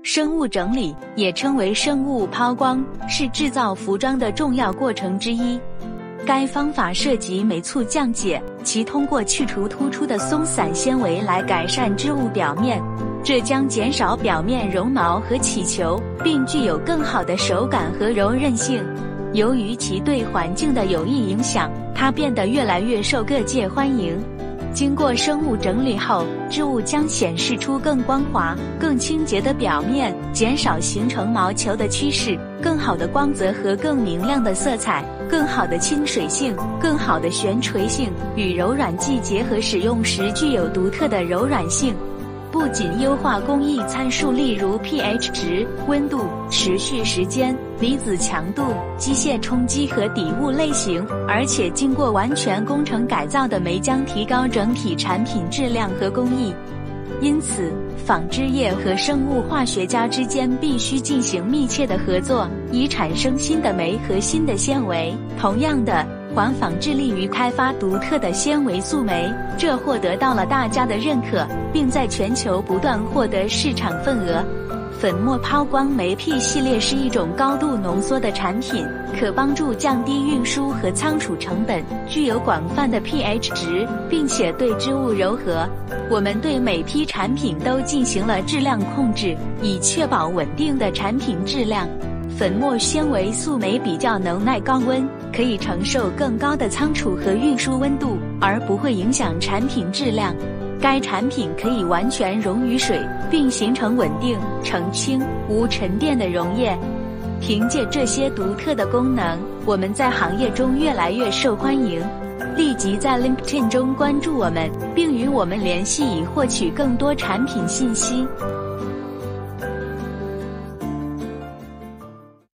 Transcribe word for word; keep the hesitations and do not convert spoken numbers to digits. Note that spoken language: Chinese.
生物整理也称为生物抛光，是制造服装的重要过程之一。该方法涉及酶促降解，其通过去除突出的松散纤维来改善织物表面，这将减少表面绒毛和起球，并具有更好的手感和柔韧性。由于其对环境的有益影响，它变得越来越受各界欢迎。经过生物整理后，织物将显示出更光滑、更清洁的表面，减少形成毛球的趋势，更好的光泽和更明亮的色彩，更好的亲水性，更好的悬垂性，与柔软剂结合使用时具有独特的柔软性。不仅优化工艺参数，例如 pH 值、温度、持续时间、离子强度、机械冲击和底物类型，而且经过完全工程改造的酶将提高整体产品质量和工艺。因此，纺织业和生物化学家之间必须进行密切的合作，以产生新的酶和新的纤维。同样的，环纺致力于开发独特的纤维素酶，这获得到了大家的认可，并在全球不断获得市场份额。粉末抛光酶 P 系列是一种高度浓缩的产品，可帮助降低运输和仓储成本，具有广泛的 pH 值，并且对织物柔和。我们对每批产品都进行了质量控制，以确保稳定的产品质量。粉末纤维素酶比较能耐高温，可以承受更高的仓储和运输温度，而不会影响产品质量。该产品可以完全溶于水，并形成稳定、澄清、无沉淀的溶液。凭借这些独特的功能，我们在行业中越来越受欢迎。立即在 LinkedIn 中关注我们，并与我们联系以获取更多产品信息。